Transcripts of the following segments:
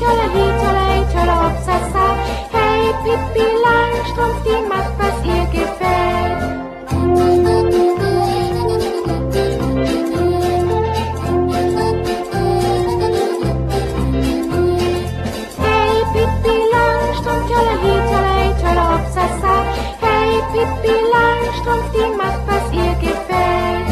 Tollerli, tollei, tollop, sasa. Hey, Pippi Langstrumpf, die macht, was ihr gefällt. Hey, Pippi Langstrumpf, Tollerli, tollei, tollop, sasa. Hey, Pippi Langstrumpf, die macht, was ihr gefällt.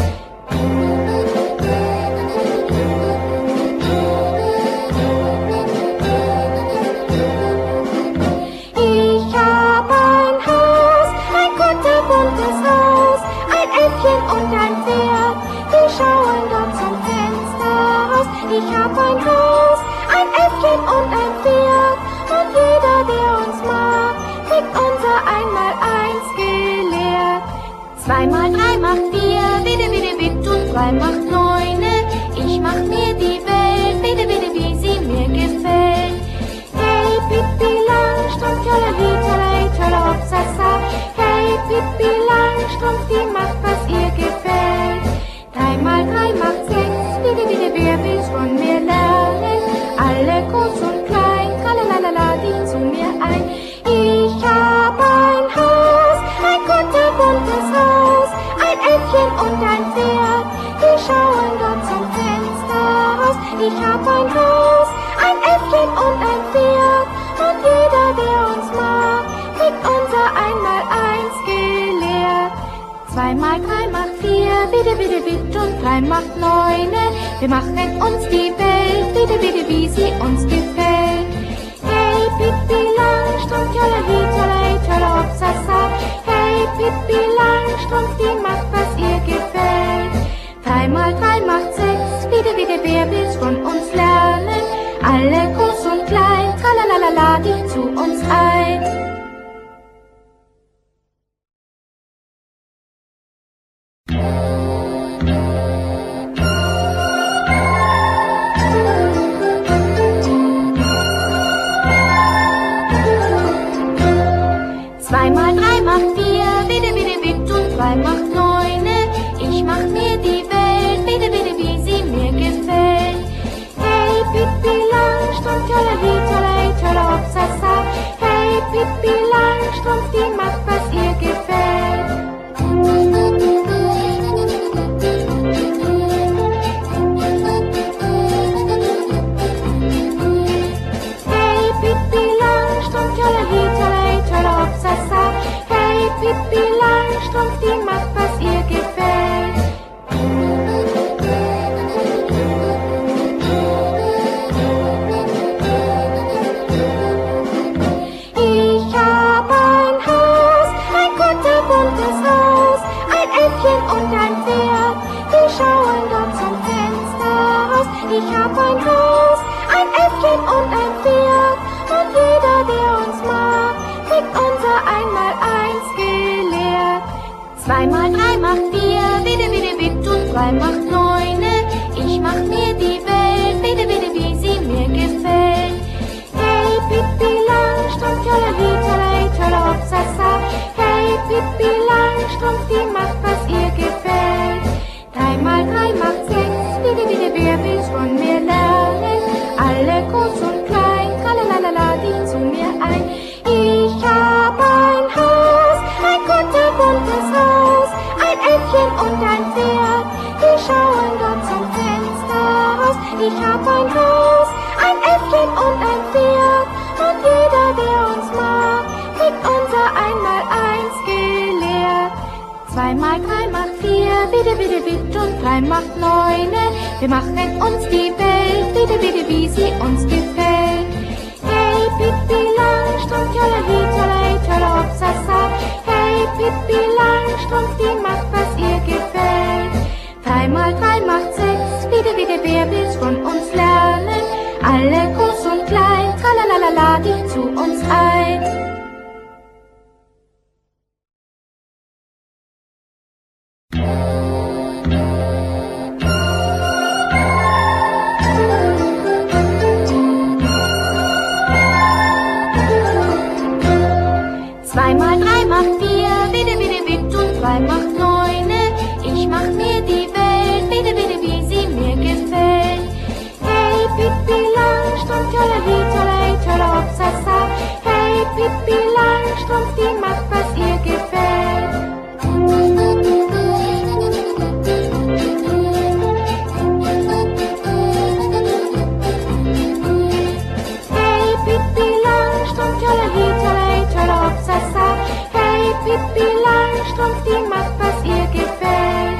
Ich hab ein Haus, ein kunterbuntes Haus, ein Äffchen und ein Pferd, die schauen dort zum Fenster raus. Ich hab ein Haus, ein Äffchen und ein Pferd, und jeder, der uns mag, kriegt unser Einmaleins gelehrt. 2 mal 3 macht 4, bitte, bitte, bitte, und 3 macht 9. Ich mach mir die Welt, bitte, bitte, wie sie mir gefällt. Hey, Pippi Langstrumpf, Tollerli, tollei, tollop, sasa. Hey, Pippi Langstrumpf, die macht, was ihr gefällt. 3 mal 3 macht 6, bitte, bitte, wer will's von mir lernen? Alle groß und klein, tralalala, die zu mir ein. Ich hab ein Haus, ein kunterbuntes Haus, ein Äffchen und ein Pferd, die schauen dort zum Fenster raus. Ich hab ein Haus, ein Äffchen und ein Pferd, und jeder, der uns mag, kriegt unser Einmaleins gelehrt. 2 mal 3 macht 4, bitte, bitte, bitte, und 3 macht 9. Wir machen uns die Welt, bitte, bitte, wie sie uns gefällt. Hey, Pippi Langstrumpf, Tollerli, tollei, tollop, sasa. Hey, Pippi Langstrumpf, die macht, was ihr gefällt. 3 mal 3 macht 6, bitte, bitte, wer will's von uns lernen? Alle groß und klein, tralalala, die zu uns ein. Zwei mal 3 macht 4, bitte, bitte, bitte, und 3 macht 9. Ich mach mir die Welt, bitte, bitte, wie sie mir gefällt. Hey, Pippi Langstrumpf, Tollerli, tollei, tollop, sasa. Hey, Pippi Langstrumpf, die macht, was ihr gefällt. Hey, Pippi Langstrumpf, Tollerli, tollei, tollop, sasa. Hey, Pippi Langstrumpf, die macht, was ihr gefällt. Ich hab ein Haus, ein kunterbuntes Haus, ein Äffchen und ein Pferd, die schauen dort zum Fenster raus. Ich hab ein Haus, ein Äffchen und ein Pferd, und jeder, der uns mag, kriegt unser Einmaleins gelehrt. 2 mal 3 macht 4, bitte, bitte, bitte, und 3 macht 9. Ich mach mir die Welt, bitte, bitte, wie sie mir gefällt. Hey, Pippi Langstrumpf, Tollerli, tollei, tollop, sasa. Hey, Pippi Langstrumpf, die macht, was ihr gefällt. 3 mal 3 macht 6, bitte, bitte, wer will's von mir lernen? Alle groß und klein, tralalala, die zu mir ein. Ich hab ein Haus, ein kunterbuntes Haus, ein Äffchen und ein Pferd, die schauen dort zum Fenster raus. Ich hab ein Haus, ein Äffchen und ein Pferd, und jeder, der uns mag, kriegt unser Einmaleins gelehrt. 2 mal 3 macht 4, bitte, bitte, bitte, und 3 macht 9. Wir machen uns die Welt, bitte, bitte, wie sie uns gefällt. Hey, Pippi Langstrumpf, Tollerli, tollei, tollop, sasa. Hey, Pippi Langstrumpf, die macht, was ihr gefällt. 3 mal 3 macht 6, bitte, bitte, wer will's von uns lernen? Alle groß und klein, tralalala, die zu uns ein. Mal 3 macht 4, bitte, bitte, bitte, und 3 macht 9. Ich mach mir die Welt, bitte, bitte, wie sie mir gefällt. Hey, Pippi Langstrumpf, Tollerli, tollei, Pippi Langstrumpf, die macht, was ihr gefällt. Hey Pippi Langstrumpf, tjolleri, tjolleri, tjollerhopp, sassa. Hey Pippi Langstrumpf, die macht, was ihr gefällt.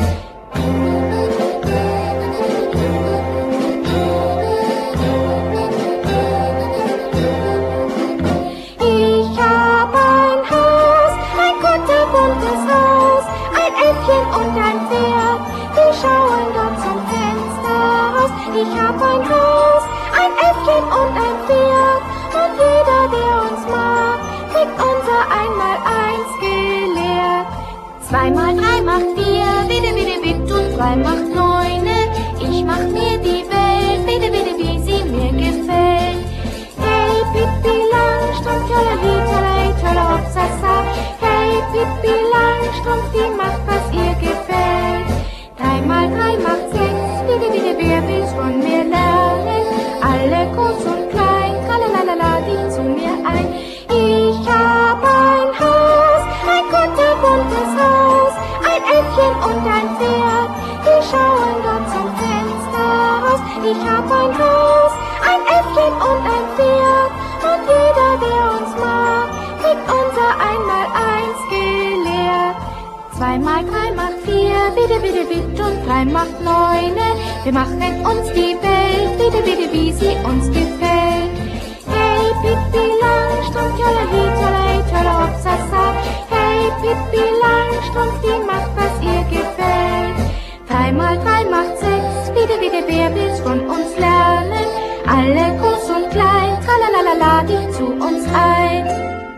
Ich hab ein Haus, ein kunterbuntes Haus, ein Äffchen und ein Pferd, die schauen dort zum Fenster raus. Ich hab ein Haus, ein Äffchen und ein Pferd, und jeder, der uns mag, kriegt unser Einmaleins gelehrt. 2 mal 3 macht 4, bitte, bitte, bitte, und 3 macht 9. Ich mach mir die Welt, bitte, bitte, wie sie mir gefällt. Hey Pippi Langstrumpf, tjolleri, tjolleri, tjollerhopp, sassa. Hey Pippi Langstrumpf, die macht, was ihr gefällt. 3 mal 3 macht 6, bitte, bitte, wer will's von mir lernen? Alle groß und klein, tralalala, die zu mir ein. Ich hab ein Haus, ein kunterbuntes Haus, ein Äffchen und ein Pferd, die schauen dort zum Fenster raus. Ich hab ein Haus, ein Äffchen und ein Pferd, und jeder, der uns mag, kriegt unser Einmaleins gelehrt. 2 mal 3 macht 4, bitte, bitte, bitte, und 3 macht 9. Wir machen uns die Welt, bitte, bitte, wie sie uns gefällt. Hey Pippi Langstrumpf, tjolleri, tjolleri, tjollerhopp, sassa. Hey Pippi Langstrumpf, die macht, was ihr gefällt. 3 mal 3 macht 6, bitte, bitte, wer will's von uns lernen? Alle groß und klein, tralalala, die zu uns ein.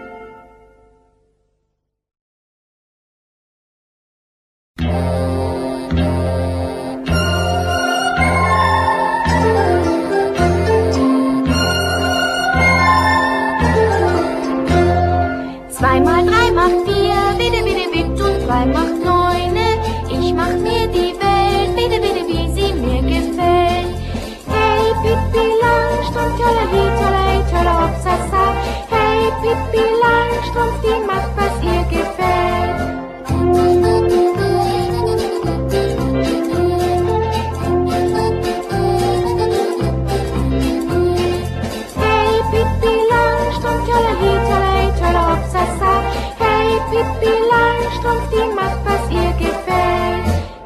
Zwei mal 3 macht 4, bitte, bitte, bitte, und 3 macht 9. Ich mach mir die Welt, bitte, bitte, wie sie mir gefällt. Hey Pippi Langstrumpf, tjolleri, tjolleri, tjollerhopp, sassa. Hey Pippi Langstrumpf, die macht, was ihr gefällt. Hey Pippi Langstrumpf, tjolleri, tjolleri, tjollerhopp, sassa. Hey Pippi Langstrumpf, die macht, was ihr gefällt.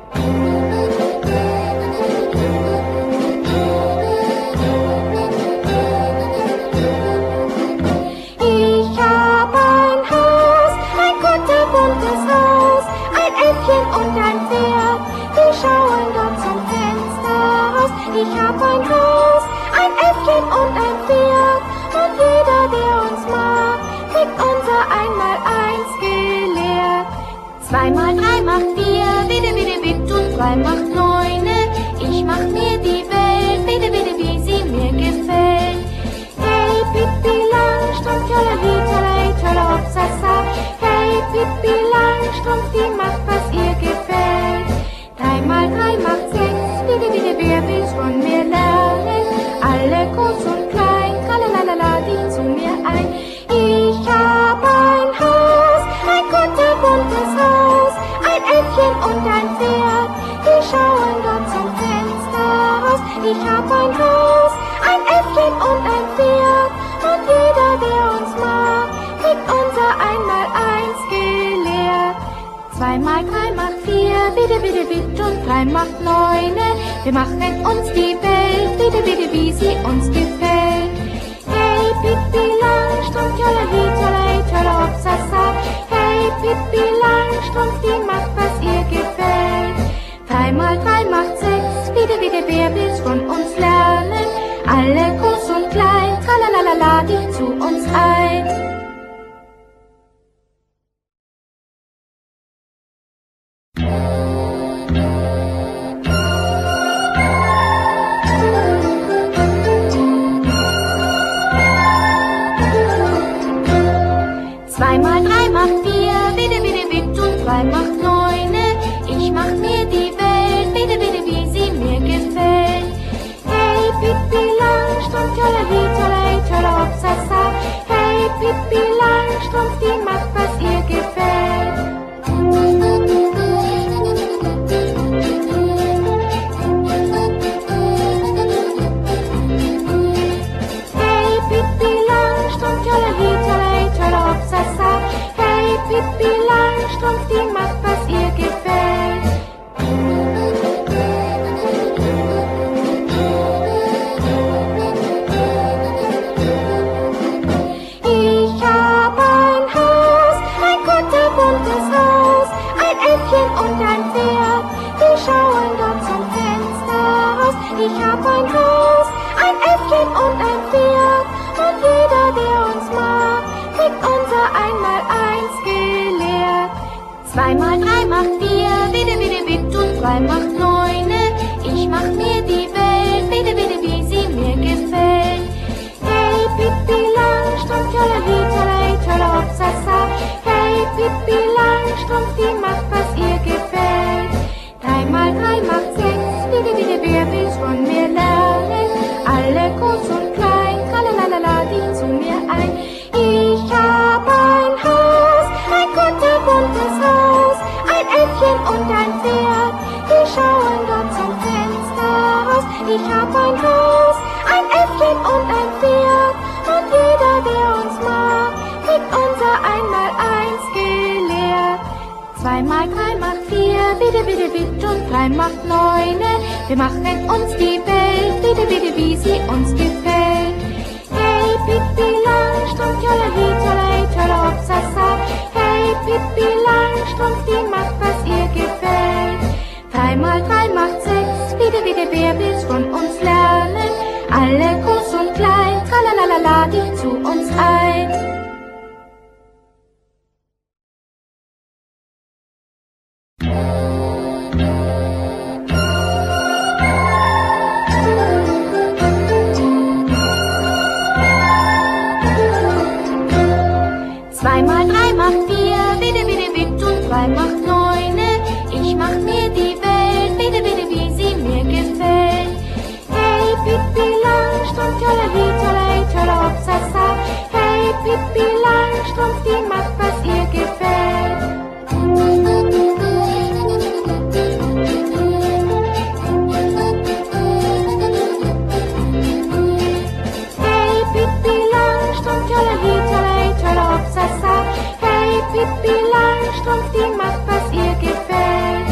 Ich hab ein Haus, ein kunterbuntes Haus, ein Äffchen und ein Pferd, die schauen dort zum Fenster raus. Ich hab ein Haus, ein Äffchen und ein Pferd, und jeder, der uns mag, kriegt unser Einmaleins gelehrt. 2 mal 3 macht 4, bitte, bitte, bitte, und 3 macht 9. Ich mach mir die Welt, bitte, bitte, wie sie mir gefällt. Hey Pippi Langstrumpf, tjolleri, tjolleri, tjollerhopp, sassa. Hey Pippi Langstrumpf, die macht, was ihr gefällt. 3 mal 3 macht 6, bitte, bitte, wer will's von mir lernen? Alle groß und klein, tralalala, die zu mir ein. Ich hab ein Haus, ein kunterbuntes Haus, ein Äffchen und ein Pferd, die schauen dort zum Fenster raus. Ich hab ein Haus, ein Äffchen und ein Pferd, und jeder, der uns mag, kriegt unser Einmaleins gelehrt. 2 mal 3 macht 4, bitte, bitte, bitte, und 3 macht 9. Wir machen uns die Welt, bitte, bitte, wie sie uns gefällt. Hey Pippi Langstrumpf, tjolleri, tjolleri, tjollerhopp, sassa. Hey Pippi Langstrumpf, die macht, was ihr gefällt. 3 mal 3 macht 6, bitte, bitte, wer will's von uns lernen? Alle groß und klein, tralalala, die zu uns ein. Zwei mal 3 macht 4, bitte, bitte, bitte, und 3 macht 9. Ich Ich hab ein Haus, ein Äffchen und ein Pferd. Und jeder, der uns mag, kriegt unser Einmaleins gelehrt. 2 mal 3 macht 4, bitte, bitte, bitte, und 3 macht 9. Ich mach mir die Welt, bitte, bitte, wie sie mir gefällt. Hey, Pippi Langstrumpf, tjolali, tjolai, tjolop, sasa. Hey, Pippi Langstrumpf, die macht, was ihr gefällt. 3 mal 3 macht 6, bitte, bitte, wer will's von mir lernen? Alle groß und klein, tralalala, die zu mir ein. Ich hab ein Haus, ein kunterbuntes Haus, ein Äffchen und ein Pferd, die schauen dort zum Fenster raus. Ich hab ein Haus, ein Äffchen und ein Pferd, und jeder, der uns mag, kriegt unser Einmaleins gelehrt. 2 mal 3 macht 4, bitte, bitte, bitte, und 3 macht 9. Wir machen uns die Welt, bitte, bitte, wie sie uns gefällt. Hey, Pippi Langstrumpf, tjolali, tjolai, tjolop, sasa. Hey, Pippi Langstrumpf, die macht, was ihr gefällt. 3 mal 3 macht 6, bitte, bitte, wer will's von uns lernen? Alle groß und klein, tralalala, die zu uns ein. Mal 3 macht 4, bitte, bitte, bitte, und 3 macht 9. Ich mach mir die Welt, bitte, bitte, wie sie mir gefällt. Hey, Pippi Langstrumpf, tjolali, tjolai, tjolop, sasa. Hey, Pippi Langstrumpf, die macht, was ihr gefällt. Hey, Pippi Langstrumpf, tjolali, tjolai, tjolop, sasa. Hey, Pippi Langstrumpf, die macht, was ihr gefällt.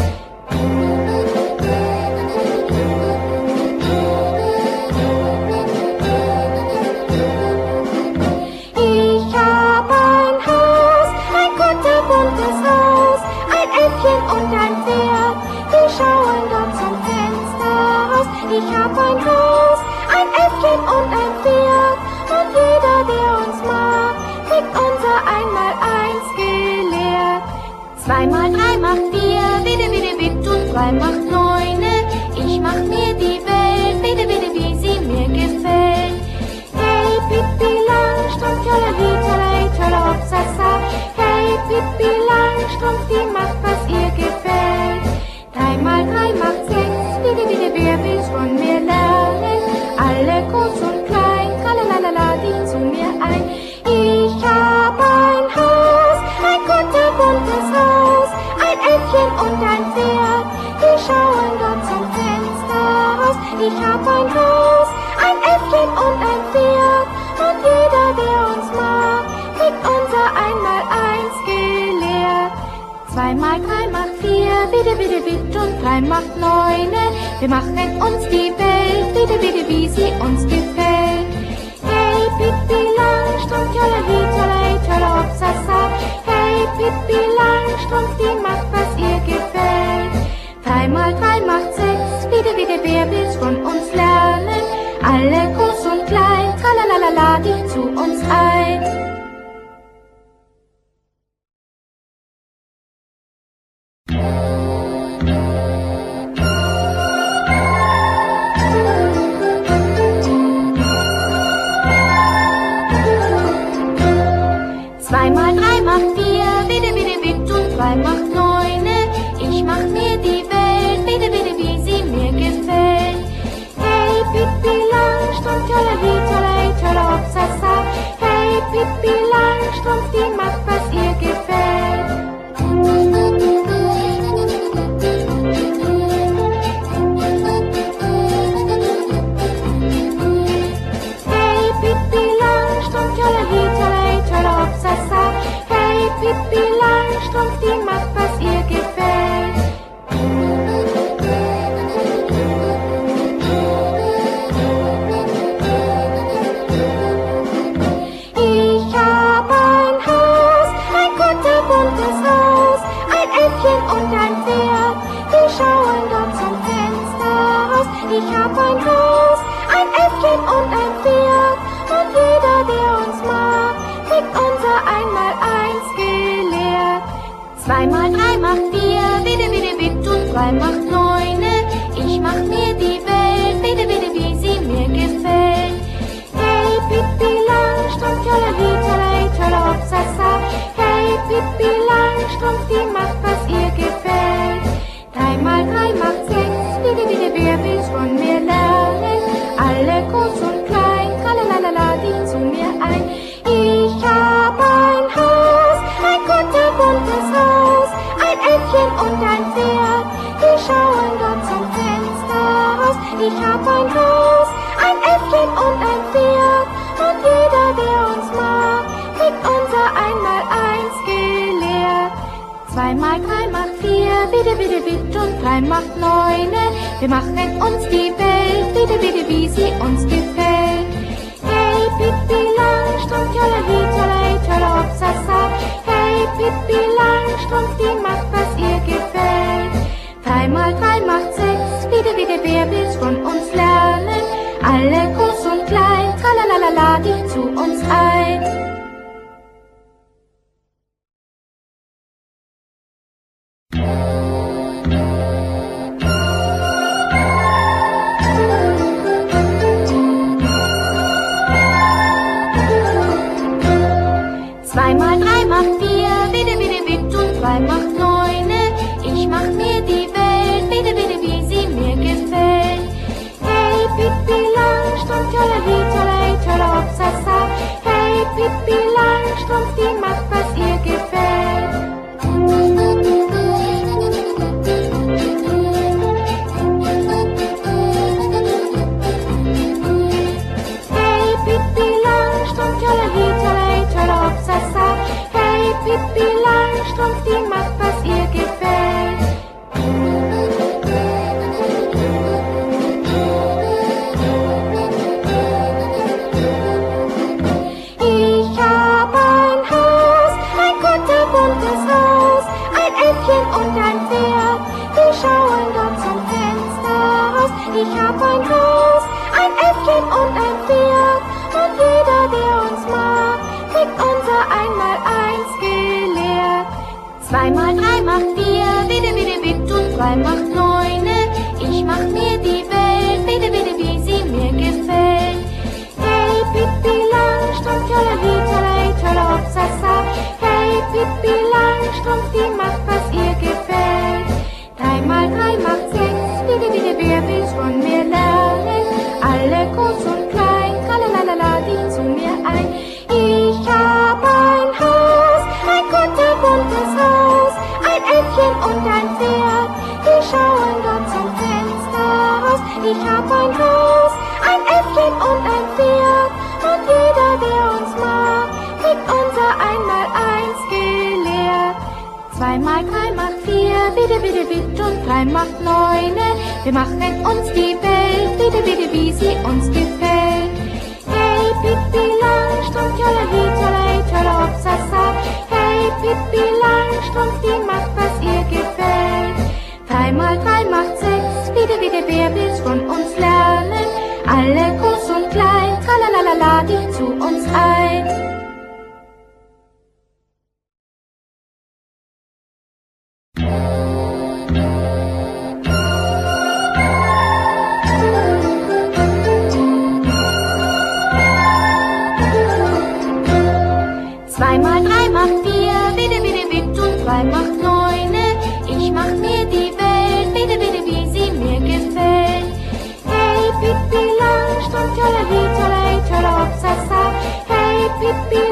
Ich hab ein Haus, ein kunterbuntes Haus, ein Äffchen und ein Pferd, die schauen dort zum Fenster raus. Ich hab ein Haus, ein Äffchen und ein Pferd, und jeder, der uns mag, kriegt unser Einmaleins gelehrt. 2 mal 3 macht 4, bitte, bitte, bitte, und 3 macht 9. Ich mach mir die Welt, bitte, bitte, wie sie mir gefällt. Hey, Pippi Langstrumpf, tjolali, tjolai, tjolop, sasa. Hey, Pippi Langstrumpf, die macht, was ihr gefällt. 3 mal 3 macht 6, bitte, bitte, wer will's von mir lernen? Alle groß und klein, tralalala, die zu mir ein. Ich hab ein Haus, ein kunterbuntes Haus, ein Äffchen und ein Pferd, die schauen dort zum Fenster raus. Ich hab ein Haus, ein Äffchen und ein Pferd, und jeder, der uns mag, kriegt unser Einmaleins gelehrt. 2 mal 3 macht 4, bitte, bitte, bitte, und 3 macht 9. Wir machen uns die Welt, bitte, bitte, wie sie uns gefällt. Hey, Pippi Langstrumpf, tjolali, tjolai, tjolop, sasa. Hey, Pippi Langstrumpf, die macht, was ihr gefällt. 3 mal 3 macht 6, bitte, bitte, wer will's von uns lernen? Alle groß und klein, tralalala, die zu uns ein. Mal 3 macht 4, bitte, bitte, bitte, und 3 macht 9. Ich mach mir die Welt, bitte, bitte, wie sie mir gefällt. Hey, Pippi Langstrumpf, tjolali, tjolai, tjolop, sasa. Ich hab ein Haus, ein Äffchen und ein Pferd. Und jeder, der uns mag, kriegt unser Einmaleins gelehrt. 2 mal 3 macht 4, bitte, bitte, bitte, und 3 macht 9. Ich mach mir die Welt, bitte, bitte, wie sie mir gefällt. Hey, Pippi Langstrumpf, tjolleri, tjolleri, tjollerhopp, sassa. Hey, Pippi Langstrumpf, die macht, was ihr gefällt. 3 mal 3 macht 6, bitte, bitte, wer will's von mir lernen? Alle groß und klein, tralalala, die zu mir ein. Ich hab ein Haus, ein kunterbuntes Haus, ein Äffchen und ein Pferd, die schauen dort zum Fenster raus. Ich hab ein Haus, ein Äffchen und ein Pferd, und jeder, der uns mag, kriegt unser Einmaleins gelehrt. 2 mal 3 macht 4, bitte, bitte, bitte, und 3 macht 9. Wir machen uns die Welt, bitte, bitte, wie sie uns gefällt. Hey, Pippi Langstrumpf, tjolleri, tjolleri, tjollerhopp, sassa. Hey, Pippi Langstrumpf, die macht, was ihr gefällt. 3 mal 3 macht 6, bitte, bitte, wer will's von uns lernen? Alle groß und klein, tralalala, die zu uns ein. Mal 3 macht 4, bitte, bitte, bitte, und 3 macht 9. Ich mach mir die Welt, bitte, bitte, wie sie mir gefällt. Hey, Pippi Langstrumpf, tjolleri, tjolleri, tjollerhopp, sassa. Hey, Pippi Langstrumpf, die macht, was ihr gefällt. Hey, Pippi Langstrumpf, tjolleri, tjolleri, tjollerhopp, sassa. Hey, Pippi Langstrumpf, die macht, was ihr gefällt. Ich hab ein Haus, ein kunterbuntes Haus, ein Äffchen und ein Pferd, die schauen dort zum Fenster raus. Ich hab ein Haus, ein Äffchen und ein Pferd, und jeder, der uns mag, kriegt unser Einmaleins gelehrt. 2 mal 3 macht 4, bitte, bitte, bitte, und 3 macht 9. Ich mach mir die Welt, bitte, bitte, wie sie mir gefällt. Hey, Pippi Langstrumpf, tjolleri, tjolleri, tjollerhopp, sassa. Hey, Pippi Langstrumpf, die macht, was ihr gefällt. 3 mal 3 macht 6, bitte, bitte, wer will's von mir lernen? Alle groß und klein, tralalala, die zu mir ein. Ich hab ein Haus, ein kunterbuntes Haus, ein Äffchen und ein Pferd, die schauen dort zum Fenster raus. Ich hab ein Haus, ein Äffchen und ein Pferd, und jeder, der uns mag, kriegt unser Einmaleins gelehrt. 2 mal 3 macht 4, bitte, bitte, bitte, und 3 macht 9. Wir machen uns die Welt, bitte, bitte, wie sie uns gefällt. Hey, Pippi Langstrumpf, tjolleri, tjolleri, tjollerhopp, sassa. Hey, Pippi Langstrumpf, die macht, was ihr gefällt. 3 mal 3 macht 6, bitte, bitte, wer will's von uns lernen? Alle groß und klein, tralalala, die zu uns ein. Mal 3 macht 4, bitte, bitte, bitte, und 3 macht 9. Ich mach mir die Welt, bitte, bitte, wie sie mir gefällt. Hey, Pippi Langstrumpf, tjolleri, tjolleri, tjollerhopp, sassa. Hey, Pippi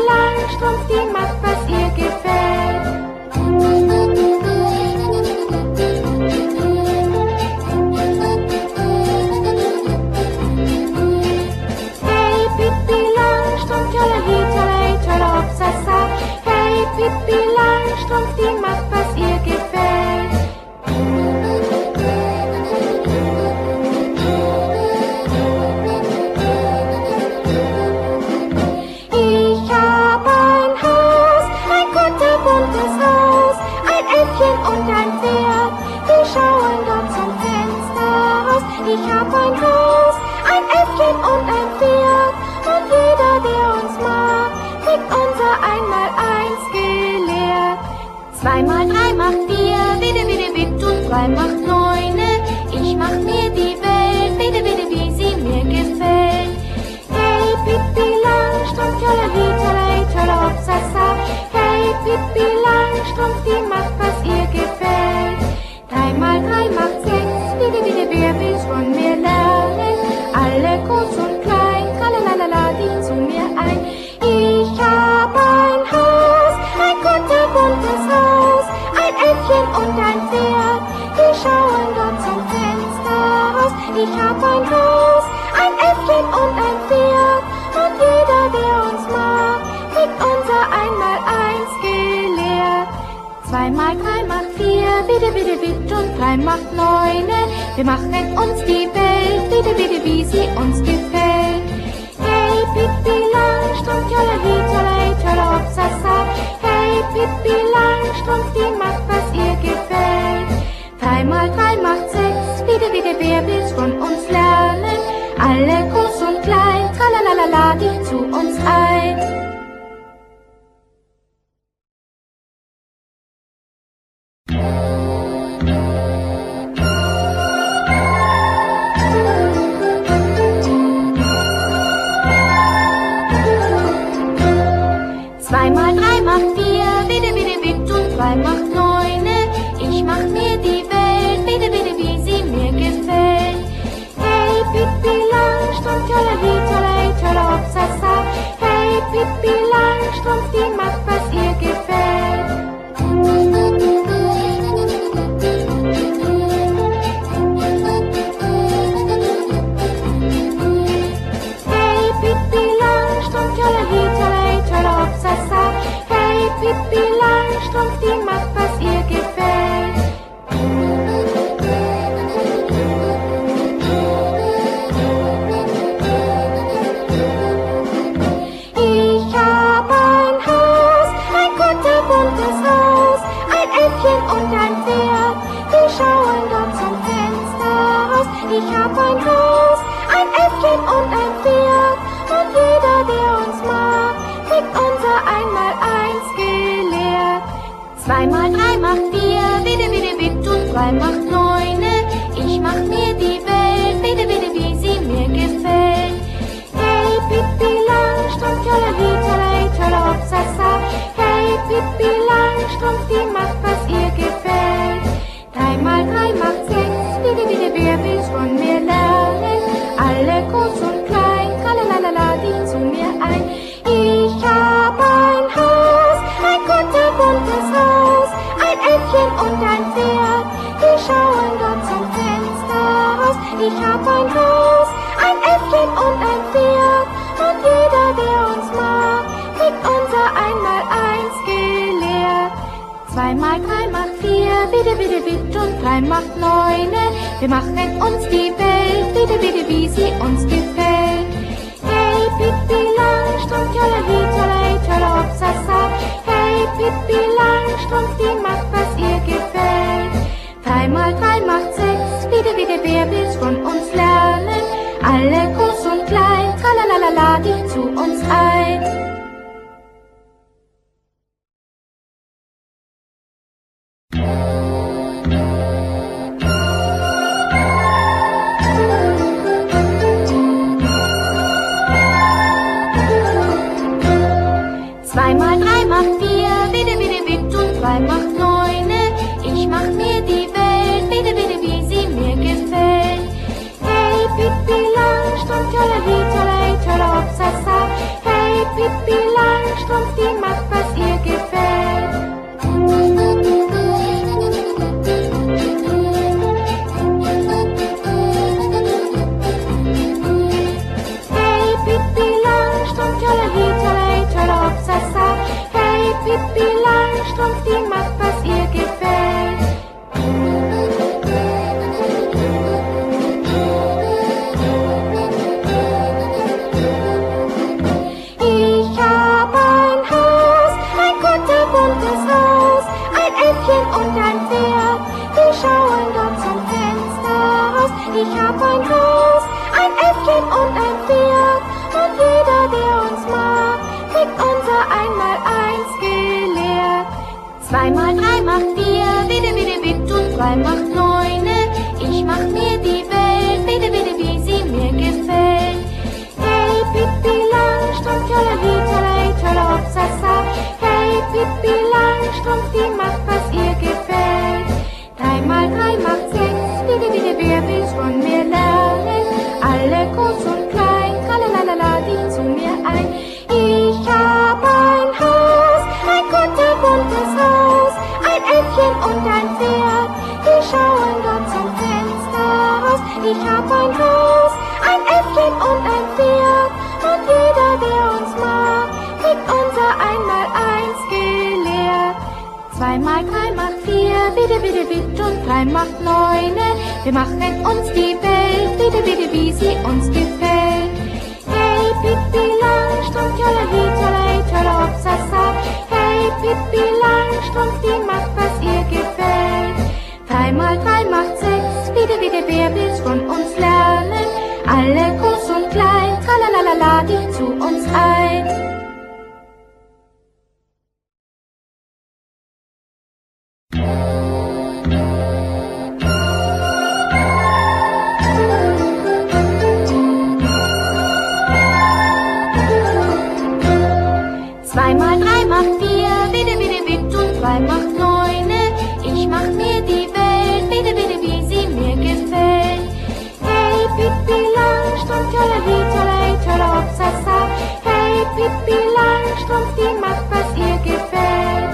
Ich hab ein Haus, ein Äffchen und ein Pferd. Und jeder, der uns mag, kriegt unser Einmaleins gelehrt. 2 mal 3 macht 4, bitte, bitte, bitte, und 3 macht 9. Ich mach mir die Welt, bitte, bitte, wie sie mir gefällt. Hey, Pippi Langstrumpf, tjolali, tjolai, tjolla, hopsasa. Hey, Pippi Langstrumpf, die macht, was ihr gefällt. 3 mal 3 macht 6, bitte, bitte, wer will's von mir lernen? Alle groß und klein, tralalala, die zu mir ein. Ich hab ein Haus, ein kunterbuntes Haus, ein Äffchen und ein Pferd, die schauen dort zum Fenster raus. Ich hab ein Haus, ein Äffchen und ein Pferd, und jeder, der uns mag, kriegt unser Einmaleins gelehrt. 2 mal 3 macht 4, bitte, bitte, bitte, und 3 macht 9. Wir machen uns die Welt, bitte, bitte, wie sie uns gefällt. Hey, Pippi Langstrumpf, tjolali, tjolai, tjolla, hopsasa. Hey, Pippi Langstrumpf, die macht, was ihr gefällt. 3 mal 3 macht 6, bitte, bitte, wer will's von uns lernen? Alle groß und klein, tralalala, die zu uns ein. Mal 3 macht 4, bitte, bitte, bitte, und 3 macht 9. Ich mach mir die Welt, bitte, bitte, wie sie mir gefällt. Hey, Pippi Langstrumpf, tjolali, tjolai, tjolla, hopsasa. Hey, Pippi Langstrumpf, die macht, was ihr gefällt. Hey, Pippi Langstrumpf, tjolali, tjolai, tjolla, hopsasa. Hey, Pippi Langstrumpf, die macht, was ihr gefällt. Ich hab ein Haus, ein kunterbuntes Haus, ein Äffchen und ein Pferd, die schauen dort zum Fenster raus. Ich hab ein Haus, ein Äffchen und ein Pferd, und jeder, der uns mag, kriegt unser Einmaleins gelehrt. 2 mal 3 macht 4, bitte, bitte, bitte, und 3 macht 9. Ich mach mir die Welt, bitte, bitte, wie sie mir gefällt. Hey, Pippi Langstrumpf, tjolali, tjolai, tjolla, hopsasa. Hey, Pippi Langstrumpf, die macht, was ihr gefällt. 3 mal 3 macht 6, bitte, bitte, wer will's von mir lernen? Alle groß und klein, tralalala, die zu mir ein. Ich hab ein Haus, ein kunterbuntes Haus, ein Äffchen und ein Pferd, die schauen dort zum Fenster raus. Ich hab ein Haus, ein Äffchen und ein Pferd, und jeder, der uns mag, kriegt unser Einmaleins gelehrt. 2 mal 3 macht 4, bitte, bitte, bitte, und 3 macht 9. Wir machen uns die Welt, bitte, bitte, wie sie uns gefällt. Hey, Pippi Langstrumpf, tjolali, tjolai, tjolla, hopsasa. Hey, Pippi Langstrumpf, die macht, was ihr gefällt. 3 mal 3 macht 6, bitte, bitte, wer will's von uns lernen? Alle groß und klein, tralalala, die zu uns ein. Mal 3 macht 4, bitte, bitte, bitte, und 3 macht 9. Ich mach mir die Welt, bitte, bitte, wie sie mir gefällt. Hey, Pippi Langstrumpf, tjolali, tjolai, tjolla, hopsasa. Hey, Pippi Langstrumpf, die macht, was ihr gefällt. Hey, Pippi Langstrumpf, tjolali, tjolai, tjolla, hopsasa. Hey, Pippi Langstrumpf, die macht, was ihr gefällt. Ich hab ein Haus, ein Äffchen und ein Pferd. Und jeder, der uns mag, kriegt unser Einmaleins gelehrt. 2 mal 3 macht 4, bitte, bitte, bitte, und 3 macht 9. Ich mach mir die Welt, bitte, bitte, wie sie mir gefällt. Hey, Pippi Langstrumpf, tjolali, tjolai, tjolla, hopsasa. Hey, Pippi Langstrumpf, die macht, was ihr gefällt. 3 mal 3 macht 6, bitte, bitte, wer will's von mir lernen? Alle groß und klein, tralalala, die zu mir ein. Ich hab ein Haus, ein kunterbuntes Haus, ein Äffchen und ein Pferd, die schauen dort zum Fenster raus. Ich hab ein Haus, ein Äffchen und ein Pferd, und jeder, der uns mag, kriegt unser Einmaleins gelehrt. 2 mal 3 macht 4, bitte, bitte, bitte, und 3 macht 9. Wir machen uns die Welt, bitte, bitte, wie sie uns gefällt. Hey, Pippi Langstrumpf, tjolali, tjolai, tjolla, hopsasa. Hey, Pippi Langstrumpf, die macht, was ihr gefällt. 3 mal 3 macht 6, bitte, bitte, wer will's von uns lernen? Alle groß und klein, tralalala, die zu uns ein. Mal 3 macht 4, bitte, bitte, bitte, und 3 macht 9. Ich mach mir die Welt, bitte, bitte, wie sie mir gefällt. Hey, Pippi Langstrumpf, tjolali, tjolai, tjolla, hopsasa. Hey, Pippi Langstrumpf, die macht, was ihr gefällt.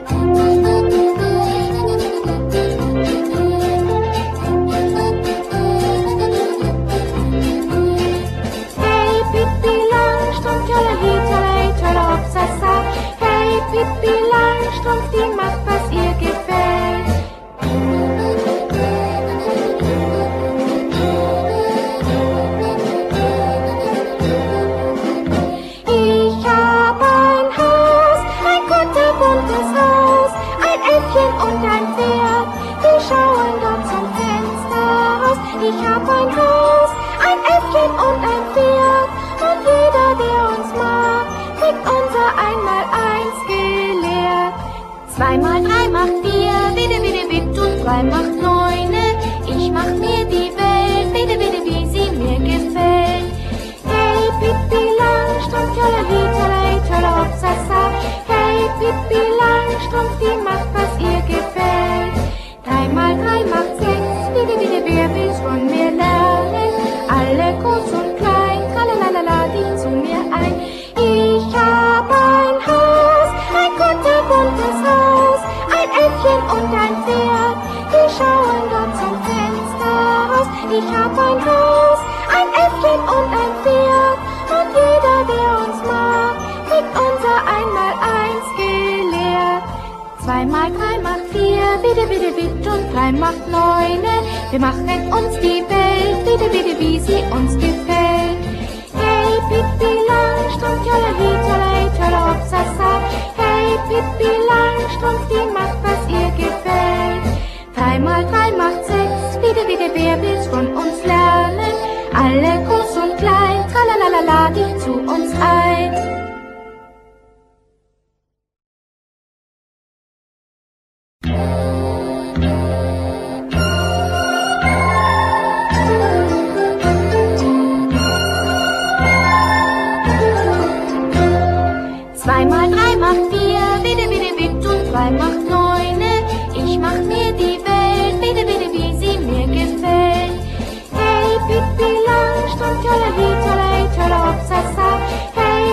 Hey, Pippi Langstrumpf, tjolali, tjolai, tjolla, hopsasa. Hey, Pippi Langstrumpf, die macht, was ihr gefällt. Ich hab ein Haus, ein kunterbuntes Haus, ein Äffchen und ein Pferd, die schauen dort zum Fenster raus. Ich hab ein Haus, ein Äffchen und ein Pferd, und jeder, der uns mag, kriegt unser Einmaleins gelehrt. 2 mal 3 macht 4, bitte, bitte, bitte, und 3 macht 9. Ich mach mir die Welt, bitte, bitte, wie sie mir gefällt. Hey, Pippi Langstrumpf, tjolali, tjolai, tjolla, hopsasa. Hey, Pippi Langstrumpf, die macht, was ihr gefällt. 3 mal 3 macht 6, bitte, bitte, wer will's von mir lernen? Alle groß und klein, tralalala, die zu mir ein. Ich hab ein Haus, ein kunterbuntes Haus, ein Äffchen und ein Pferd, die schauen dort zum Fenster raus. Ich hab ein Haus, ein Äffchen und ein Pferd, und jeder, der uns mag, kriegt unser Einmaleins gelehrt. 2 mal 3 macht 4, bitte, bitte, bitte, und 3 macht 9. Wir machen uns die Welt, bitte, bitte, wie sie uns gefällt. Hey, Pippi Langstrumpf, tjolali, tjolai, tjolla, hopsasa. Hey, Pippi Langstrumpf, die macht, was ihr gefällt. 3 mal 3 macht 6, bitte, bitte, wer will's von uns lernen? Alle groß und klein, tralalala, die zu uns ein. Mal 3 macht 4, bitte, bitte, bitte, und 3 macht 9. Ich mach mir die Welt, bitte, bitte, wie sie mir gefällt. Hey, Pippi Langstrumpf, tjolali, tjolai, tjolla, hopsasa. Hey,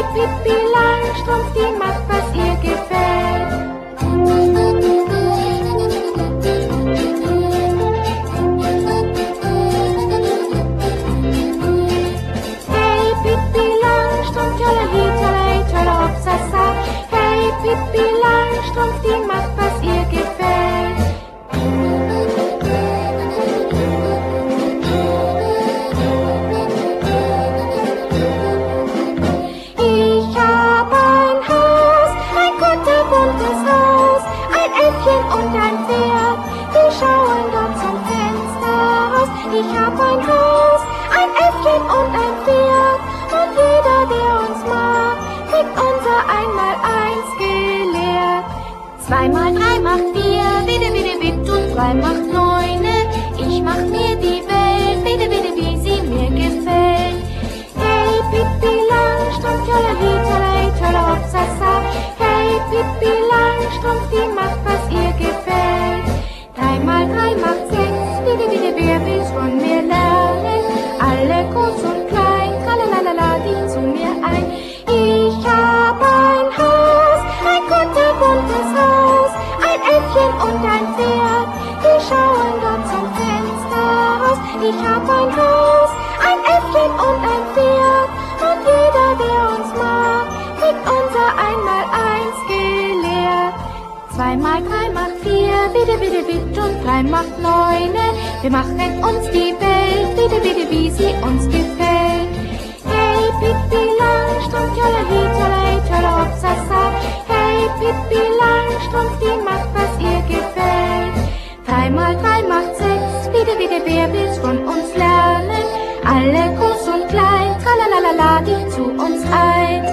Ich hab ein Haus, ein Äffchen und ein Pferd. Und jeder, der uns mag, kriegt unser Einmaleins gelehrt. 2 mal 3 macht 4, bitte, bitte, bitte, und 3 macht 9. Ich mach mir die Welt, bitte, bitte, wie sie mir gefällt. Hey, Pippi Langstrumpf, tjolleri, tjolleri, tjolle, hopsasa. Hey, Pippi Langstrumpf, die macht, was ihr gefällt. 3 mal 3 macht 6, bitte, bitte, wer will's von mir lernen? Alle groß und klein, tralalala, die zu mir ein. Ich hab ein Haus, ein kunterbuntes Haus, ein Äffchen und ein Pferd, die schauen dort zum Fenster raus. Ich hab ein Haus, ein Äffchen und ein Pferd, und jeder, der uns mag, kriegt unser Einmaleins gelehrt. 2 mal 3 macht 4, bitte, bitte, bitte, und 3 macht 9. Wir machen uns die Welt, bitte, bitte, wie sie uns gefällt. Hey, Pippi Langstrumpf, tjolleri, tjolleri, tjolle, hopsasa. Hey, Pippi Langstrumpf, die macht, was ihr gefällt. 3 mal 3 macht 6, bitte, bitte, wer will's von uns lernen? Alle groß und klein, tralalala, die zu uns ein.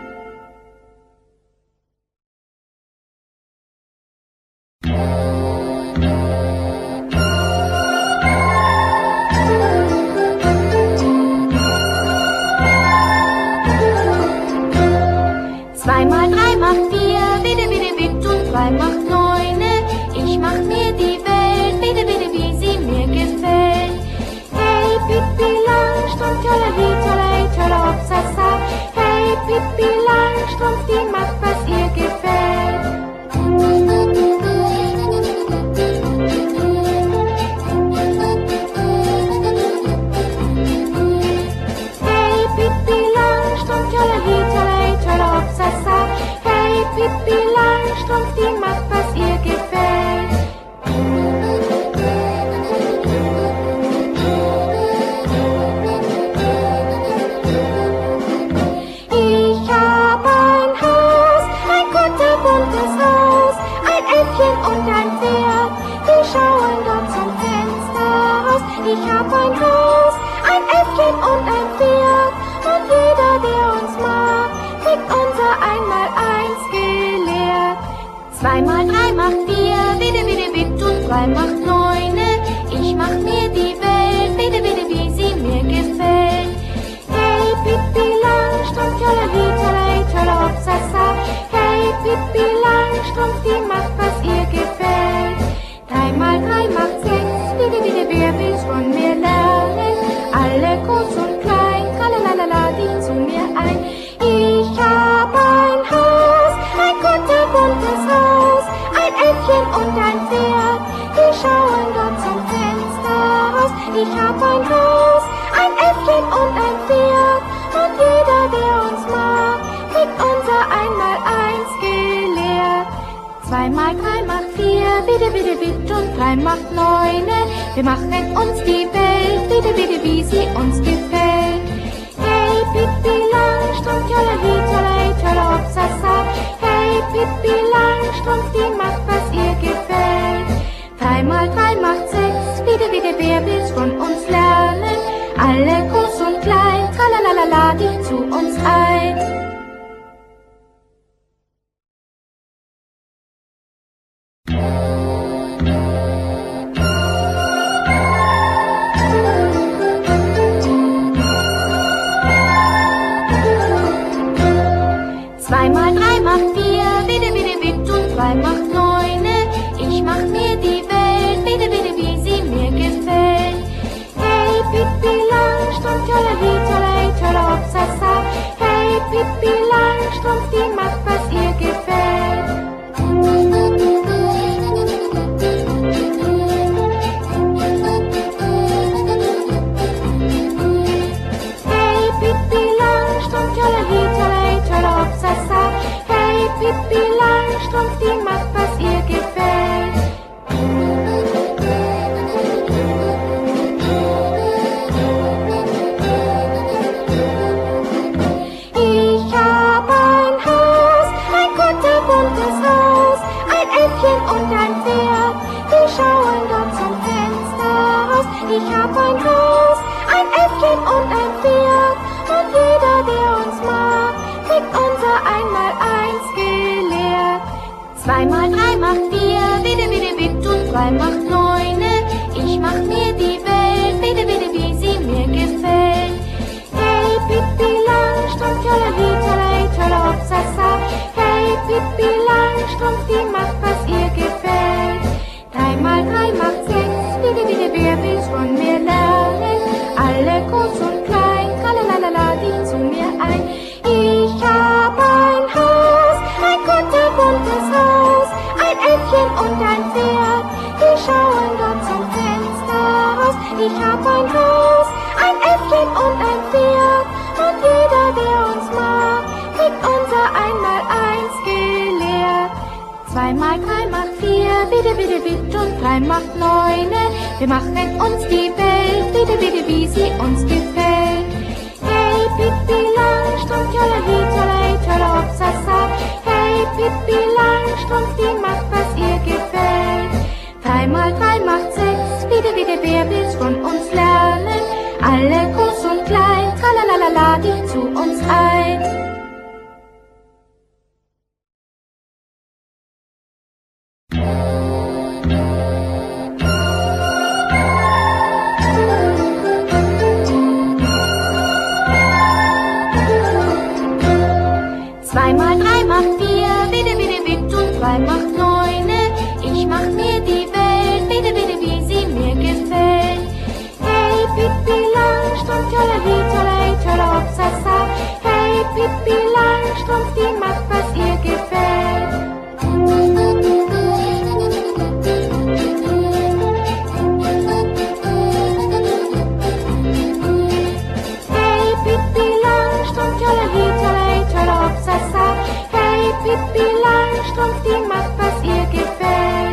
Macht 9, ich mach mir die Welt, bitte, bitte, wie sie mir gefällt. Hey, Pippi Langstrumpf, tjolleri, tjolleri, tjolle, hopsasa. Hey, Pippi Langstrumpf, die macht, was ihr gefällt. Hey, Pippi Langstrumpf, tjolleri, tjolleri, tjolle, hopsasa. Hey, Pippi Langstrumpf, die macht, was ihr gefällt. Ich hab ein Haus, ein kunterbuntes Haus, ein Äffchen und ein Pferd, die schauen dort zum Fenster raus. Ich hab ein Haus, ein Äffchen und ein Pferd, und jeder, der uns mag, kriegt unser Einmaleins gelehrt. 2 mal 3 macht 4, bitte, bitte, bitte, und 3 macht 9. Ich mach mir die Welt, bitte, bitte, wie sie mir gefällt. Hey, Pippi Langstrumpf, tjolleri, tjolleri, tjolle, hopsasa. Hey, Pippi Langstrumpf, die macht, was ihr gefällt. 3 mal 3 macht 6, bitte, bitte, wer will's von mir lernen? Alle groß und klein, tralalala, die zu mir ein. Ich hab ein Haus, ein kunterbuntes Haus, ein Äffchen und ein Pferd, die schauen dort zum Fenster raus. Ich hab ein Haus, ein Äffchen und ein Pferd, und jeder, der uns mag, kriegt unser Einmaleins gelehrt. 2 mal 3 macht 4, bitte, bitte, bitte, und 3 macht 9. Wir machen uns die Welt, bitte, bitte, wie sie uns gefällt. Hey, Pippi Langstrumpf, tjolleri, tjolleri, tjolle, hopsasa. Hey, Pippi Langstrumpf, die macht, was ihr gefällt. 3 mal 3 macht 6, bitte, bitte, wer will's von uns lernen? Alle groß und klein, tralalala, die zu uns ein. Mal 3 macht 4, bitte, bitte, bitte, und 3 macht 9. Ich mach mir die Welt, bitte, bitte, wie sie mir gefällt. ein Haus, ein Äffchen und ein Pferd. Und jeder, der uns mag, kriegt unser Einmaleins gelehrt. 2 mal 3 macht 4, bitte, bitte, bitte, und 3 macht 9. Ich mach mir die Welt, bitte, bitte, wie sie mir gefällt. Hey, Pippi Langstrumpf, tjolali, tjolai, tjolla, hopsasa. Hey, Pippi Langstrumpf, die macht, was ihr gefällt. 3 mal 3 macht 6, bitte, bitte, wer will's von mir lernen? Alle groß und klein, tralalala, die zu mir ein. Ich hab ein Haus, ein kunterbuntes Haus, ein Äffchen und ein Pferd, die schauen dort zum Fenster raus. Ich hab ein Haus, ein Äffchen und ein Pferd, und jeder, der uns mag, kriegt unser Einmaleins gelehrt. 2 mal 3 macht 4, bitte, bitte, bitte, und 3 macht 9. Wir machen uns die Welt, bitte, bitte, wie sie uns gefällt. Hey, Pippi Langstrumpf, tjolali, tjolai, tjolla, hopsasa. Hey, Pippi Langstrumpf, die macht, was ihr gefällt. 3 mal 3 macht 6, bitte, bitte, wer will's von uns lernen? Alle groß und klein, tralalala, die zu uns ein. Zwei mal 3 macht 4, bitte, bitte, bitte, und 3 macht 9. Ich mach mir die Welt, bitte, bitte, wie sie mir gefällt. Hey, Pippi Langstrumpf, tjolali, tjolai, tjolla, hopsasa. Hey, Pippi Langstrumpf, die macht, was ihr gefällt. Hey, Pippi Langstrumpf, tjolali, tjolai, tjolla, hopsasa. Hey, Pippi Langstrumpf, die macht, was ihr gefällt.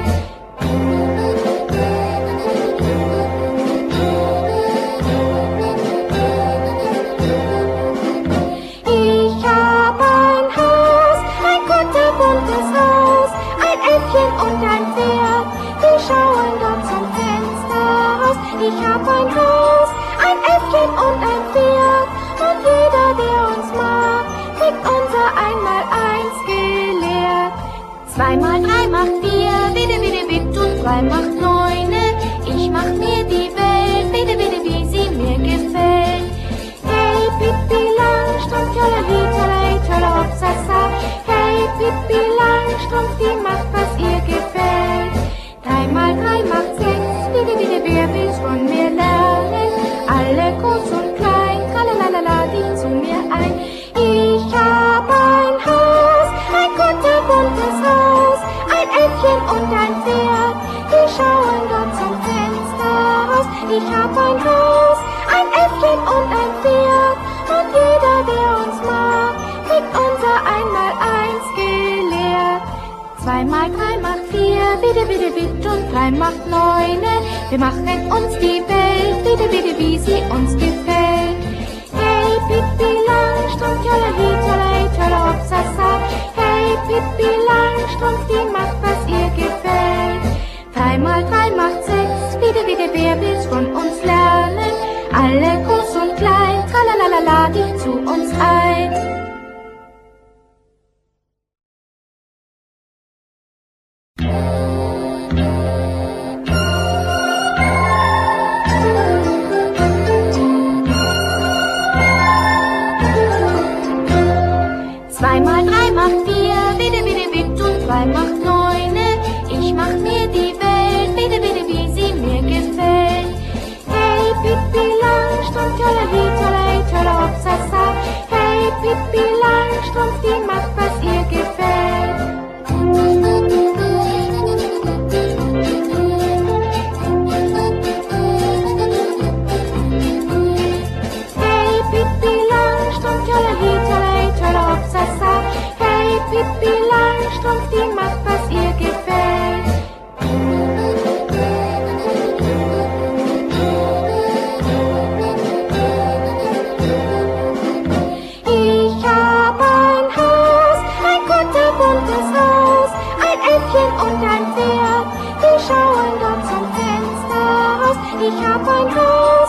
Ich hab ein Haus, ein kunterbuntes Haus, ein Äffchen und ein Pferd, die schauen dort zum Fenster raus. Ich hab ein Haus, ein Äffchen und ein Pferd, und jeder, der uns mag, kriegt unser Einmaleins gelehrt. 2 mal 3 macht 4, bitte, bitte, bitte, und 3 macht 9. Ich mach mir die Welt, bitte, bitte, wie sie mir gefällt. Hey, Pippi Langstrumpf, tjolali, tjolai, tjolla, hopsasa. Hey, Pippi Langstrumpf, die macht, was ihr gefällt. 3 mal 3 macht 6, bitte, bitte, wer will's von mir lernen? Alle groß und klein, tralalala, die zu mir ein. Ich hab ein Haus, ein kunterbuntes Haus, ein Äffchen und ein Pferd, die schauen dort zum Fenster raus. Ich hab ein Haus, ein Äffchen und ein Pferd, und jeder, der uns mag, kriegt unser Einmaleins gelehrt. 2 mal 3 macht 4, bitte, bitte, bitte, und 3 macht 9. Wir machen uns die Welt, bitte, bitte, wie sie uns gefällt. Hey, Pippi Langstrumpf, tjolali, tjolai, tjolla, hopsasa. Hey, Pippi Langstrumpf, die macht, was ihr gefällt. 3 mal 3 macht 6, bitte, bitte, wer will's von uns lernen? Alle groß und klein, tralalala, die zu uns ein. Zwei mal 3 macht 4, bitte, bitte, bitte, und 3 macht 9. Ich mach mir die Welt, bitte, bitte, wie sie mir gefällt. Hey, Pippi Langstrumpf, tjolali, tjolai, tjolla, hopsasa. Hey, Pippi Langstrumpf, die macht, was ihr gefällt. Hey, Pippi Langstrumpf, tjolali, tjolai, tjolla, hopsasa. Hey, Pippi Langstrumpf, die macht, was ihr gefällt. Ich hab ein Haus, ein kunterbuntes Haus, ein Äffchen und ein Pferd, die schauen dort zum Fenster raus. Ich hab ein Haus,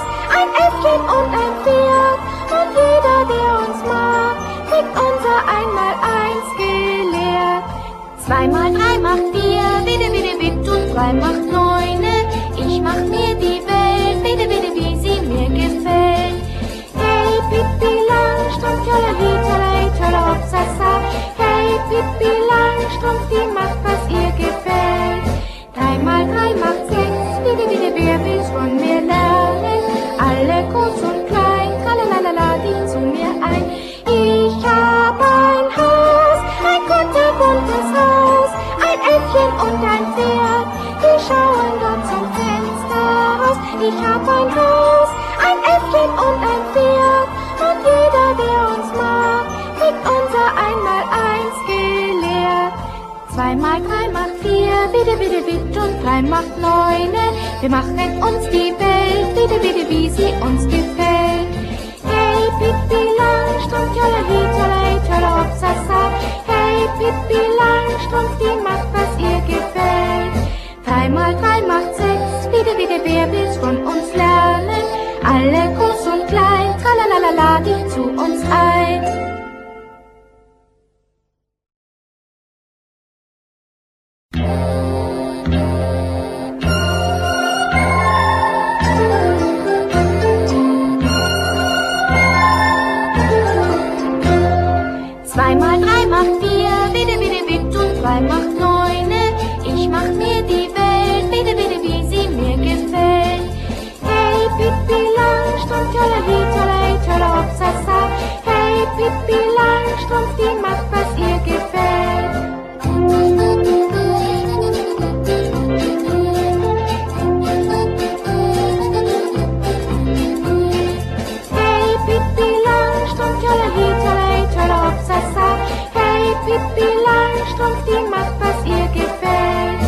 der uns mag, kriegt unser Einmaleins gelehrt. 2 mal 3 macht 4, bitte, bitte, bitte, und 3 macht 9. Ich mach mir die Welt, bitte, bitte, wie sie mir gefällt. Hey, Pippi Langstrumpf, tjolali, tjolai, tjolla, hopsasa. Hey, Pippi Langstrumpf, die macht, was ihr gefällt. 3 mal 3 macht 6, bitte, bitte, wer will's von mir lernen? Alle groß und klein, tralalala, die zu mir ein. Ich hab ein Haus, ein kunterbuntes Haus, ein Äffchen und ein Pferd, die schauen dort zum Fenster raus. Ich hab ein Haus, ein Äffchen und ein Pferd, und jeder, der uns mag, kriegt unser Einmaleins gelehrt. 2 mal 3 macht 4, bitte, bitte, bitte, und 3 macht 9. Wir machen uns die Welt, bitte, bitte, wie sie uns gefällt. Hey, Pippi Langstrumpf, tjolali, tjolai, tjolla, hopsasa. Hey, Pippi Langstrumpf, die macht, was ihr gefällt. 3 mal 3 macht 6, bitte, bitte, wer will's von uns lernen? Alle groß und klein, tralalala, die zu uns ein. Mal 3 macht 4, bitte, bitte, bitte, und 3 macht 9. Ich mach mir die Welt, bitte, bitte, wie sie mir gefällt. Hey, Pippi Langstrumpf, tjolali, tjolai, tjolla, hopsasa. Hey, Pippi Langstrumpf, die macht, was ihr gefällt. Hey, Pippi Langstrumpf, tjolali, tjolai, tjolla, hopsasa. Hey, Pippi Langstrumpf, die macht, was ihr gefällt.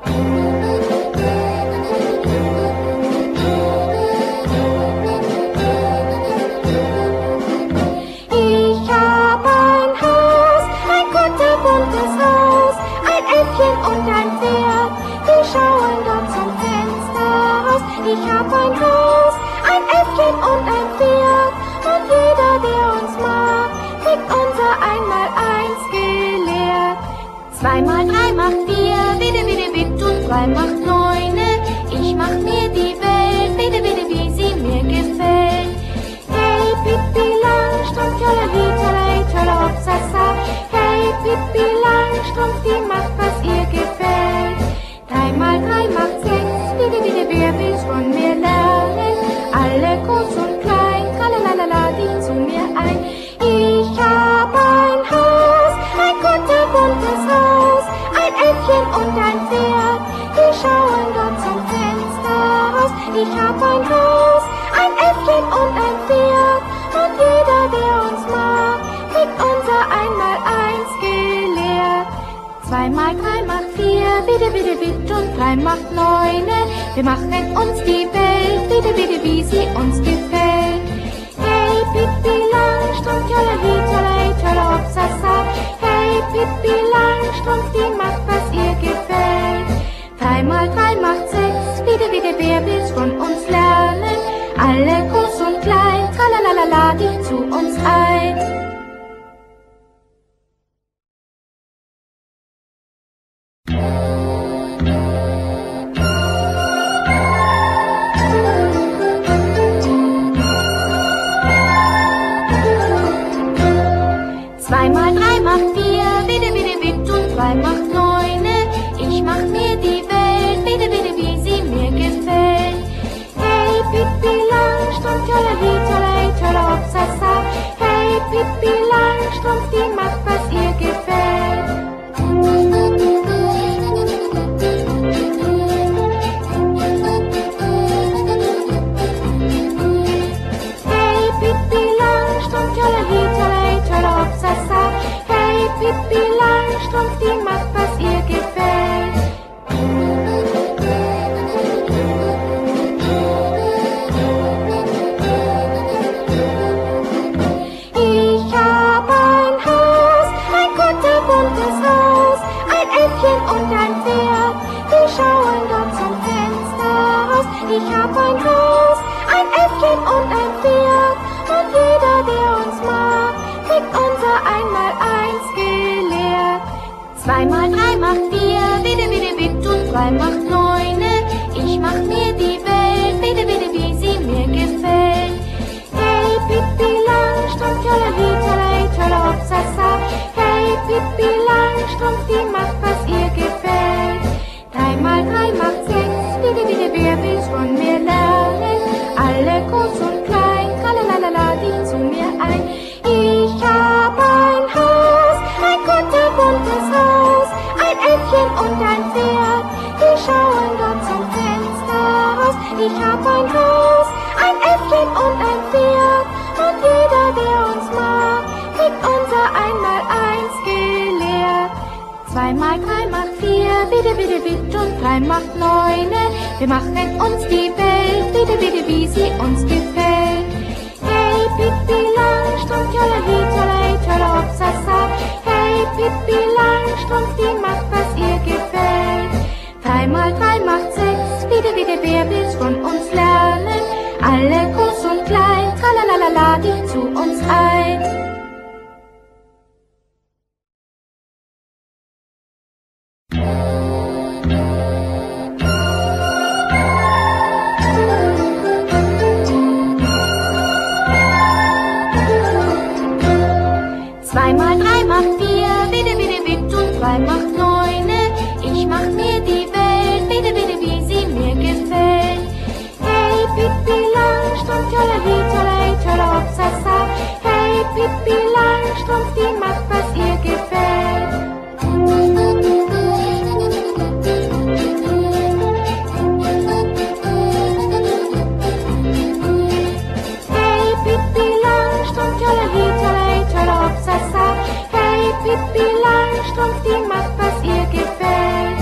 Ich hab ein Haus, ein kunterbuntes Haus, ein Äffchen und ein Pferd, die schauen dort zum Fenster raus. Ich hab ein Haus, ein Äffchen und ein Pferd, und jeder, der uns mag, kriegt unser Einmaleins gelehrt. 2 mal 3 macht 4, bitte, bitte, bitte, und 3 macht 9. Ich mach mir die Welt, bitte, bitte, wie sie mir gefällt. Hey, Pippi Langstrumpf, tjolali, tjolai, tjolla, hopsasa. Hey, Pippi Langstrumpf, die macht, was ihr gefällt. 3 mal 3 macht 6, bitte, bitte, wer will's von mir lernen? Alle groß und klein, tralalala, die zu mir ein. Ich hab ein Haus, ein kunterbuntes Haus, ein Äffchen und ein Pferd, die schauen dort zum Fenster raus. Ich hab ein Haus, ein Äffchen und ein Pferd, und jeder, der uns mag, kriegt unser Einmaleins gelehrt. 2 mal 3 macht 4, bitte, bitte, bitte, und 3 macht 9. Wir machen uns die Welt, bitte, bitte, wie sie uns gefällt. Hey, Pippi Langstrumpf, tjolali, tjolai, tjolla, hopsasa. Hey, Pippi Langstrumpf, die macht, was ihr gefällt. 3 mal 3 macht 6, bitte, bitte, wer will's von uns lernen? Alle groß und klein, tralalala, die zu uns ein. Mal 3 macht 4, bitte, bitte, bitte, und 3 macht 9. Ich mach mir die Welt, bitte, bitte, wie sie mir gefällt. Hey, Pippi Langstrumpf, tjolali, tjolai, tjolla, hopsasa. Hey, Pippi Langstrumpf, die macht, was ihr gefällt. Hey, Pippi Langstrumpf, tjolali, tjolai, tjolla, hopsasa. Hey, Pippi Langstrumpf, die macht, was ihr gefällt. Ich 2 mal 3 macht 4, bitte, bitte, bitte, und 3 macht 9. Ich mach mir die Welt, bitte, bitte, wie sie mir gefällt. Hey, Pippi Langstrumpf, tolleri, tollei, tolle, hopsasa. Hey, Pippi Langstrumpf, die macht, was ihr gefällt. 3 mal 3 macht 6, bitte, bitte, wer will's von mir lernen? Alle groß und klein, tralalala, die zu mir ein. Ich hab ein Haus, ein kunterbuntes Haus, ein Äffchen und ein Pferd, die schauen dort zum Fenster raus. Ich hab ein Haus, ein Äffchen und ein Pferd, und jeder, der uns mag, kriegt unser Einmaleins gelehrt. 2 mal 3 macht 4, bitte, bitte, bitte, und 3 macht 9. Wir machen uns die Welt, bitte, bitte, wie sie uns gefällt. Hey, Pippi Langstrumpf, tolleri, tollei, tolle, hopsasa. Hey, Pippi Langstrumpf, die macht, was ihr gefällt. 3 mal 3 macht 6, bitte, bitte, wer will's von uns lernen? Alle groß und klein, tralalala, die zu uns ein. Macht 9, ich mach mir die Welt, bitte, bitte, wie sie mir gefällt. Hey, Pippi Langstrumpf, tolleri, tollei, tolle, hopsasa. Hey, Pippi Langstrumpf, die macht, was ihr gefällt. Hey, Pippi Langstrumpf, tolleri, tollei, tolle, hopsasa. Hey, Pippi Langstrumpf, die macht, was ihr gefällt.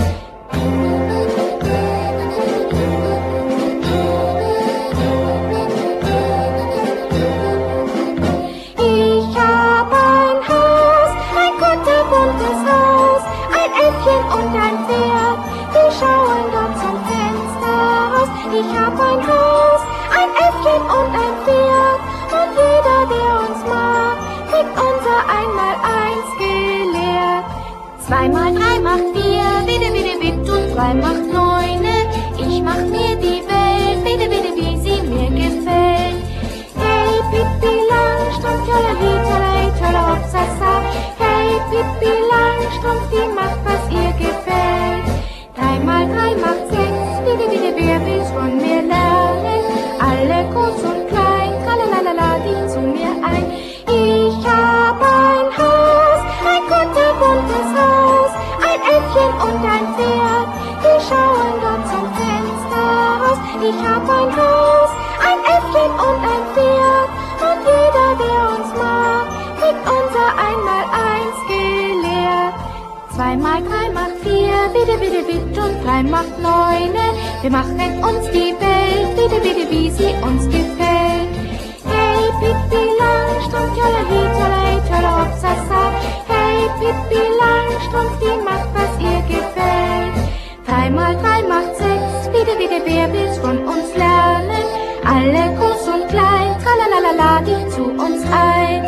Ich hab ein Haus, ein kunterbuntes Haus, ein Äffchen und ein Pferd, die schauen dort zum Fenster raus. Ich hab ein Haus, ein Äffchen und ein Pferd, und jeder, der uns mag, kriegt unser Einmaleins gelehrt. 2 mal 3 macht 4, bitte, bitte, bitte, und 3 macht 9. Ich mach mir die Welt, bitte, bitte, wie sie mir gefällt. Hey, Pippi Langstrumpf, tolleri, tollei, tolle, hopsasa. Hey, Pippi Langstrumpf, die macht, was ihr gefällt. 3 mal 3 macht 6, bitte, bitte, wer will's von mir lernen? Alle groß und klein, tralalala, die zu mir ein. Ich hab ein Haus, ein kunterbuntes Haus, ein Äffchen und ein Pferd, die schauen dort zum Fenster raus. Ich hab ein Haus, ein Äffchen und ein Pferd, und jeder, der uns mag, kriegt unser Einmaleins gelehrt. 2 mal 3 macht 4, bitte, bitte, bitte, und 3 macht 9. Wir machen uns die Welt, bitte, bitte, wie sie uns gefällt. Hey, Pippi Langstrumpf, tolleri, tollei, tolle, hopsasa. Hey, Pippi Langstrumpf, die macht, was ihr gefällt. 3 mal 3 macht 6, bitte, bitte, wer will's von uns lernen? Alle groß und klein, tralalala, die zu uns ein.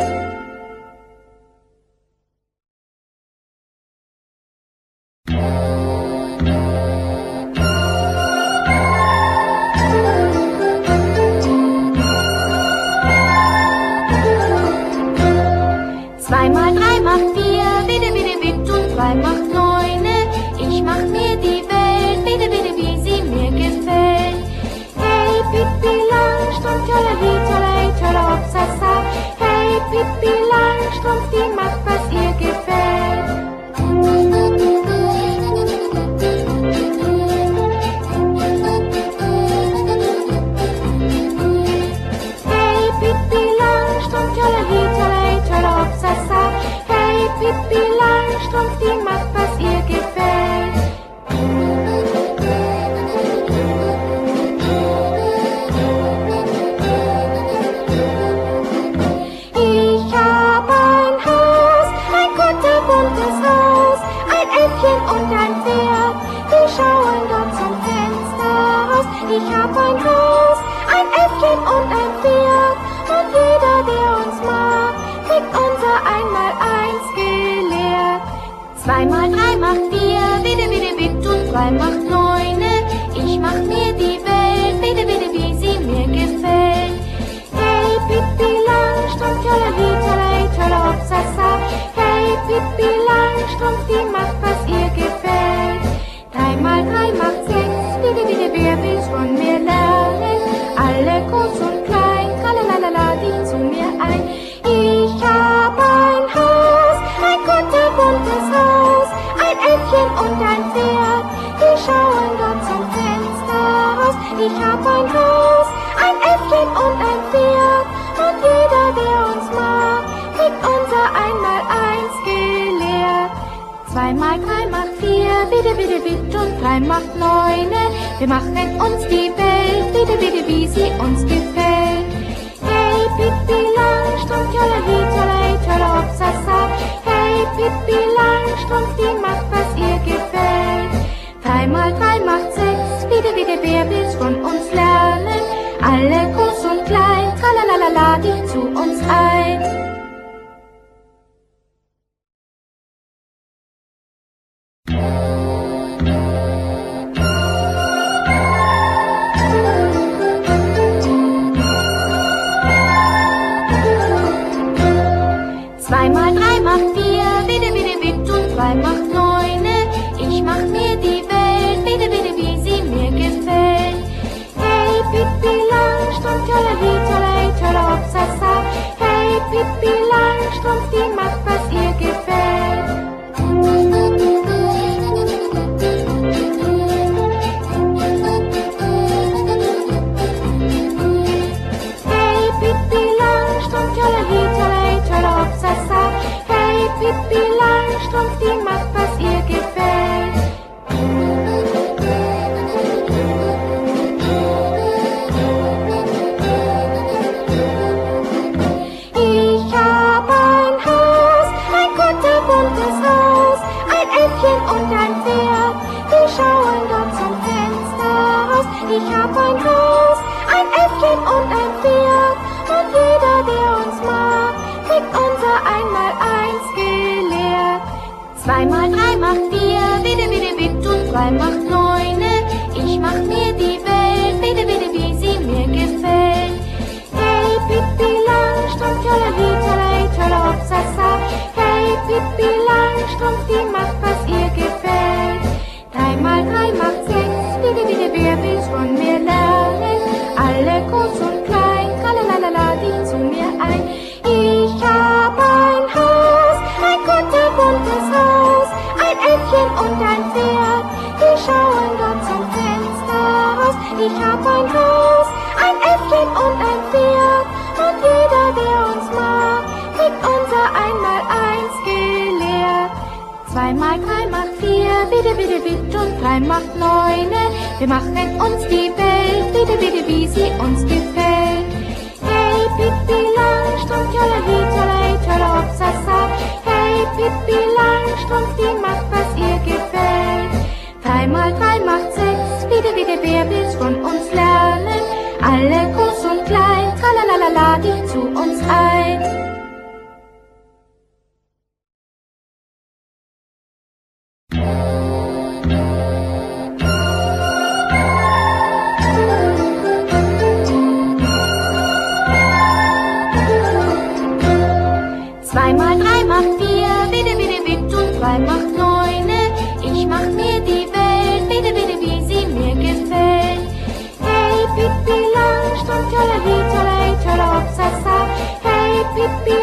Mal 3 macht 4, bitte, bitte, bitte, und 3 macht 9. Ich mach mir die Welt, bitte, bitte, wie sie mir gefällt. Hey, Pippi Langstrumpf, tolleri, tollei, tolle, hopsasa. Hey, Pippi Langstrumpf, die macht, was ihr gefällt. Hey, Pippi Langstrumpf, tolleri, tollei, tolle, hopsasa. Hey, Pippi Langstrumpf, die macht, was ihr gefällt. Ich hab ein Haus, ein kunterbuntes Haus, ein Äffchen und ein Pferd, die schauen dort zum Fenster raus. Ich hab ein Haus, ein Äffchen und ein Pferd, und jeder, der uns mag, kriegt unser Einmaleins gelehrt. 2 mal 3 macht 4, bitte, bitte, bitte und 3 macht 9. Ich mach mir die Welt, bitte, bitte, wie sie mir gefällt. Hey, Pippi Langstrumpf, tolleri, tollei, tolle, hopsasa. Hey, Pippi Langstrumpf, die macht, was ihr gefällt. 3 mal 3 macht 6, bitte, bitte, wer will's von mir lernen? Alle groß und klein, tralalala, die zu mir ein. Ich hab ein Haus, ein kunterbuntes Haus, ein Äffchen und ein Pferd, die schauen dort zum Fenster raus. Ich hab ein Haus, ein Äffchen und ein Pferd, und jeder, der uns mag, kriegt unser Einmaleins gelehrt. 2 mal 3 macht 4, bitte, bitte, bitte, und 3 macht 9. Wir machen uns die Welt, bitte, bitte, wie sie uns gefällt. Hey, Pippi Langstrumpf, tolleri, tollei, tolle, hopsasa. Hey, Pippi Langstrumpf, die macht, was ihr gefällt. 3 mal 3 macht 6, bitte, bitte, wer will's von uns lernen? Alle groß und klein, tralalala, die zu uns ein. Mal 3 macht 4, bitte, bitte, bitte und 3 macht 9. Ich mach mir die Welt, bitte, bitte, wie sie mir gefällt. Hey, Pippi Langstrumpf, tolleri, tollei, tolle, hopsasa. Hey, Pippi Langstrumpf, die macht, was ihr gefällt. Hey, Pippi Langstrumpf, tolleri, tollei, tolle, hopsasa. Hey, Pippi Langstrumpf, die macht, was ihr gefällt. Ich hab ein Haus, ein kunterbuntes Haus, ein Äffchen und ein Pferd, die schauen dort zum Fenster raus. Ich hab ein Haus, ein Äffchen und ein Pferd, und jeder, der uns mag, kriegt unser Einmaleins gelehrt. 2 mal 3 macht 4, bitte, bitte, bitte, und 3 macht 9. Ich mach mir die Welt, bitte, bitte, wie sie mir gefällt. Hey, Pippi Langstrumpf, tolleri, tollei, tolle, hopsasa. Hey, Pippi Langstrumpf, die macht, was ihr gefällt. 3 mal 3 macht 6, bitte, bitte, wer will's von mir lernen? Alle groß und klein, tralalala, die zu mir ein. Ich hab ein Haus, ein kunterbuntes Haus, ein Äffchen und ein Pferd, die schauen dort zum Fenster raus. Ich hab ein Haus, ein Äffchen und ein Pferd, und jeder, der uns mag, kriegt unser Einmaleins gelehrt. 2 mal 3 macht 4, bitte, bitte, bitte, und 3 macht 9. Wir machen uns die Welt, bitte, bitte, wie sie uns gefällt. Hey, Pippi Langstrumpf, tolleri, tollei, tolle, hopsasa. Hey, Pippi Langstrumpf, die macht, was ihr gefällt. 3 mal 3 macht 6, bitte, bitte, wer will's von uns lernen? Alle groß und klein, tralalala, die zu uns ein. Mal 3 macht 4, bitte, bitte, bitte, und 3 macht 9. Ich mach mir die Welt, bitte, bitte, wie sie mir gefällt. Hey, Pippi Langstrumpf, tolleri, tollei, tolle, hopsasa. Hey, Pippi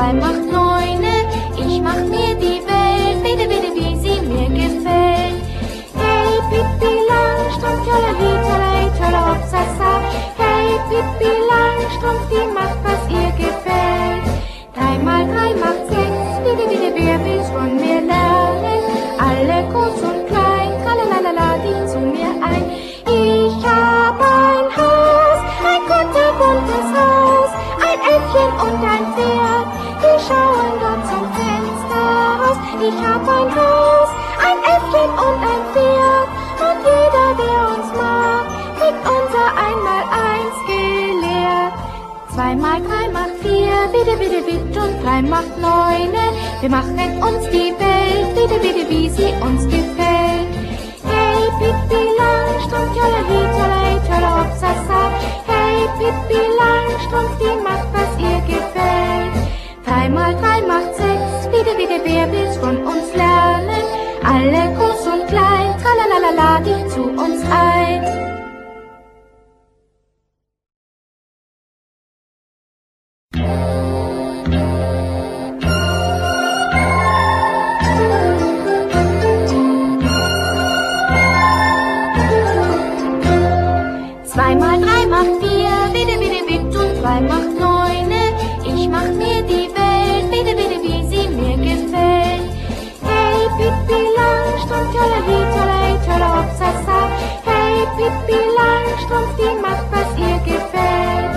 3 macht 9. Ich mach mir die Welt, bitte, bitte, wie sie mir gefällt. Hey, Pippi Langstrumpf, tjolali, tjolai, tjolla, hopp, sassa. Hey, Pippi Langstrumpf, die macht, was ihr gefällt. 3 mal 3 macht 6, bitte, bitte, wer will's von mir lernen? Alle groß und klein, tralalala, die zu mir ein. Ich hab ein Haus, ein kunterbuntes Haus, ein Äffchen und ein Pferd, die schauen dort zum Fenster raus. Ich hab ein Haus, ein Äffchen und ein Pferd, und jeder, der uns mag, kriegt unser Einmaleins gelehrt. 2 mal 3 macht 4, bitte, bitte, bitte, und 3 macht 9. Wir machen uns die Welt, bitte, bitte, wie sie uns gefällt. Hey, Pippi Langstrumpf, tjolali, tjolai, tjolla, hopp, sassa. Hey, Pippi Langstrumpf, die macht, was ihr gefällt. 3 mal 3 macht 6, bitte, bitte, wer will's von uns lernen? Alle groß und klein, tralalala, die zu uns ein. Mal 3 macht 4, bitte, bitte, bitte, und 2 macht 9. Ich mach mir die Welt, bitte, bitte, wie sie mir gefällt. Hey, Pippi Langstrumpf, tjolali, tjolai, tjolla, hopp, sassa. Hey, Pippi Langstrumpf, die macht, was ihr gefällt.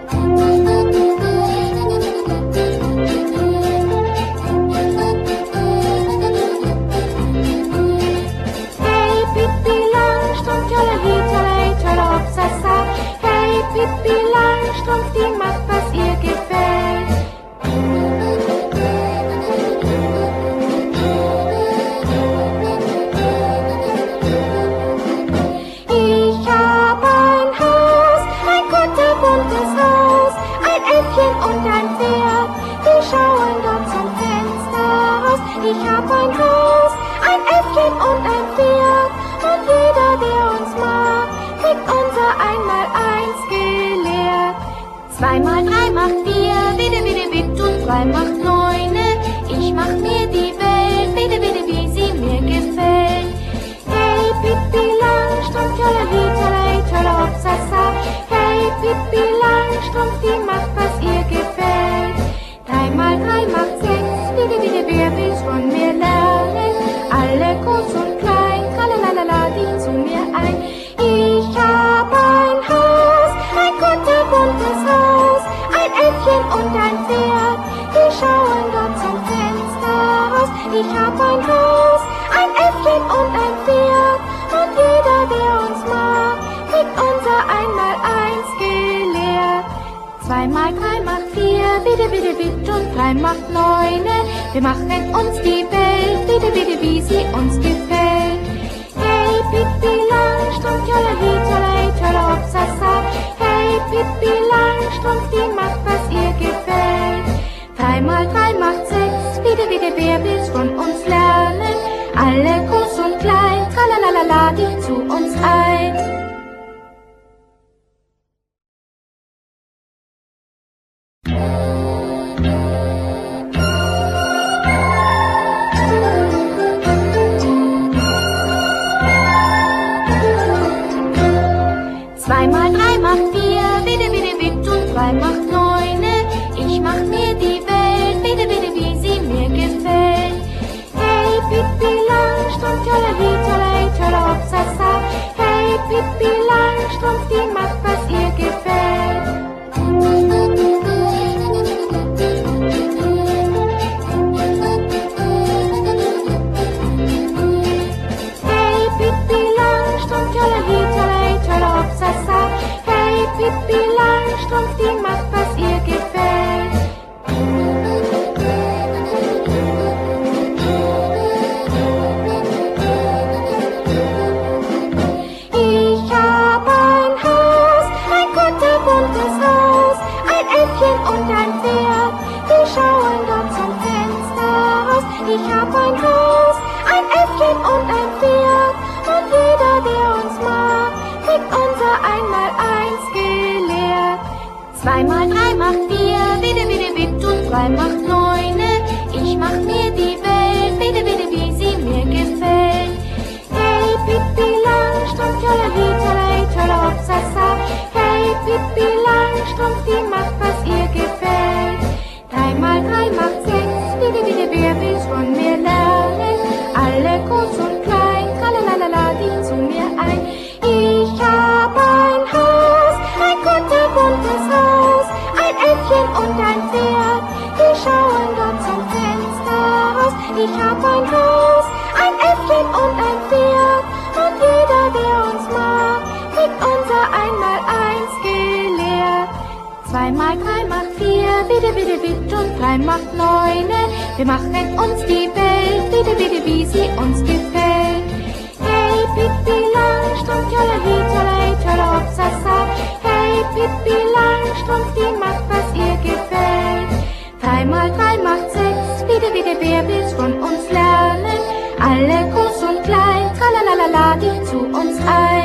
Hey, Pippi Langstrumpf, tjolali, tjolai, tjolla, hopp, sassa. Hey, Pippi Langstrumpf, die macht, was ihr gefällt. Ich hab ein Haus, ein kunterbuntes Haus, ein Äffchen und ein Pferd, die schauen dort zum Fenster raus. Ich hab ein Haus, ein Äffchen und ein Pferd, und jeder, der uns mag, kriegt unser Einmaleins gelehrt. 2 mal 3 macht 4, bitte, bitte, bitte, und 3 macht 9. Ich mach mir die Welt, bitte, bitte, wie sie mir gefällt. Hey, Pippi Langstrumpf, tjolali, tjolai, tjolla, hopp, sassa. Hey, Pippi Langstrumpf, die macht, was ihr gefällt. 3 mal 3 macht 6, bitte, bitte, wer will's von mir lernen? Alle groß und klein, tralalala, die zu mir ein. Ich hab ein Haus, ein kunterbuntes Haus, ein Äffchen und ein Pferd, die schauen dort zum Fenster raus. Ich hab ein Haus, ein Äffchen und ein Pferd, und jeder, der uns mag, kriegt unser Einmaleins gelehrt. 2 mal 3 macht 4, bitte, bitte, bitte, und 3 macht 9. Wir machen uns die Welt, bitte, bitte, wie sie uns gefällt. Hey, Pippi Langstrumpf, tjolali, tjolai, tjolla, hopp, sassa. Hey, Pippi Langstrumpf, die macht, was ihr gefällt. 3 mal 3 macht 6, bitte, bitte, wer will's von uns lernen? Alle groß und klein, tralalala, die zu uns ein. Mal 3 macht 4, bitte, bitte, bitte, und 2 macht 9. Ich mach mir die Welt, bitte, bitte, wie sie mir gefällt. Hey, Pippi Langstrumpf, tjolali, tjolai, tjolla, hopp, sassa. Hey, Pippi Langstrumpf, die macht, was ihr gefällt. Hey, Pippi Langstrumpf, tjolali, tjolai, tjolla, hopp, sassa. Hey, Pippi Langstrumpf, die macht, was ihr gefällt. Ich hab ein Haus, ein kunterbuntes Haus, ein Äffchen und ein Pferd, die schauen dort zum Fenster raus. Ich hab ein Haus, ein Äffchen und ein Pferd, und jeder, der uns mag, kriegt unser Einmaleins gelehrt. 2 mal 3 macht 4, bitte, bitte, bitte, und 3 macht 9. Ich hab ein Haus, ein Äffchen und ein Pferd. Und jeder, der uns mag, kriegt unser Einmaleins gelehrt. 2 mal 3 macht 4, bitte, bitte, bitte, und 3 macht 9. Wir machen uns die Welt, bitte, bitte, wie sie uns gefällt. Hey, Pippi Langstrumpf, tjollerhi, tjollerhi, tjoller, hopsasa. Hey, Pippi Langstrumpf, die macht, was ihr gefällt. 3 mal 3 macht 6, bitte, bitte, wer will's von uns lernen? Alle groß und klein, tralalala, die zu uns ein.